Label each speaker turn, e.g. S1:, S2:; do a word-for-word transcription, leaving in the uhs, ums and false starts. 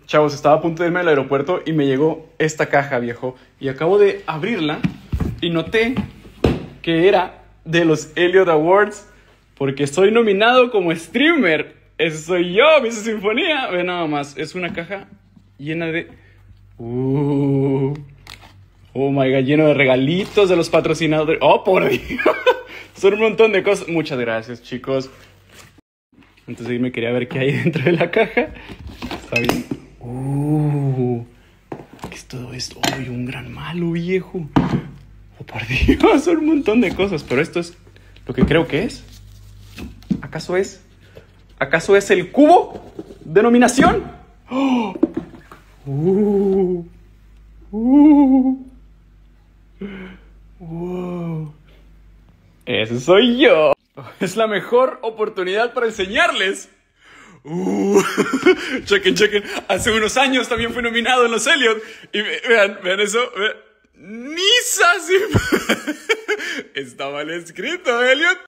S1: Chavos, estaba a punto de irme al aeropuerto y me llegó esta caja, viejo. Y acabo de abrirla y noté que era de los Elliot Awards porque soy nominado como streamer. Ese soy yo, Miss Sinfonía. Ve nada más, es una caja llena de... Uh, oh my god, lleno de regalitos de los patrocinadores. Oh, por Dios. Son un montón de cosas. Muchas gracias, chicos. Entonces ahí me quería ver qué hay dentro de la caja. Está bien. Uh, ¿qué es todo esto? ¡Uy, un gran malo, viejo! Oh, por Dios, son un montón de cosas. Pero esto es lo que creo que es. ¿Acaso es? ¿Acaso es el cubo de nominación? ¡Oh! Uh, uh, wow. Ese soy yo. Es la mejor oportunidad para enseñarles. Uh, chequen, chequen. Hace unos años también fui nominado en los Elliot. Y vean, vean eso. Vean. Nisa, sí. Está mal escrito, Elliot.